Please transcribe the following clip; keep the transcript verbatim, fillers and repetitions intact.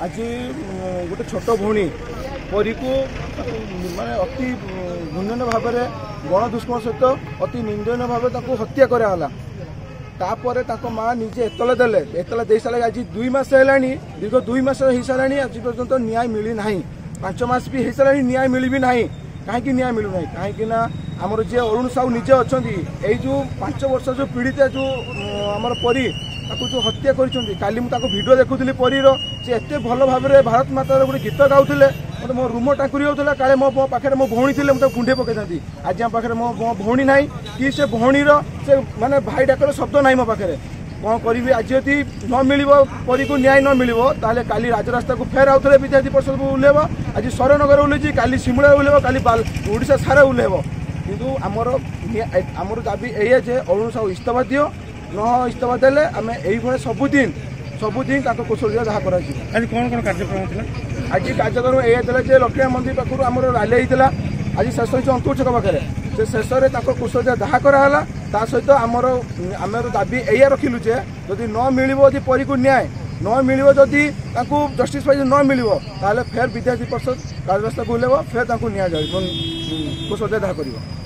आज गोटे छोट भौणी परी को माने अति निंदनीय भाव में गण दुष्कर्म सहित अति निंदनीय भाव हत्या कराला। तापर माँ निजे एतला देले एतला दे सारे आज दुई मास है दीर्घ दुई मास हो सारे आज पर्यंत न्याय मिली ना। पांच मास भी हो सारे न्याय मिली भी ना। कहीं न्याय मिलू ना कहीं आमर जी अरुण साहू निजे अच्छा यही जो पांच वर्ष जो पीड़िता जो आमर परी जो हत्या करी मुझे भिडियो देखुली परीर से एत भल भाव में भारत मातार गोटे गीत गाँले मतलब मो रूम टाकुरी होता काले मो मो पाखे मो भौणी थे मुझे कुंडे पकई था। आज आम पाखे मो मो भौणी ना कि से भौणीर से माने भाई डाकर शब्द ना मो पाखे कौन करी। आज यदि न मिल परी को न्याय न मिल ताले काली राजरास्ता को फेर आउे विद्यार्थी परिषद को उल्लेब। आज सरनगर उल्लैची काली शिमला उल्लेब काली ओडिशा सारा उल्लेब। किंतु आमर आमर दाबी एया जे अरुण साहू इस्तीफा दियो न इस्तीफा देले आम यही सबुदिन सबुदिन कौशल जहाँ कर। आज कौन कौन कार्यक्रम था? आज कार्यक्रम एया जे लक्ष्मी मंदिर पाखु आमर रैली होता आज शेष हो अंकुर छक पाखे से शेष में कौशल जहाँ कराला ता सहित आमर आमर दाबी एया रखिलु जे जदि न मिल परी को न्याय न मिल जदि जस्टिस पाई न मिल ताले फेर विद्यार्थी परिषद राजरास्ता को उल्लेब फेर न्याय कौशल जहाँ कर।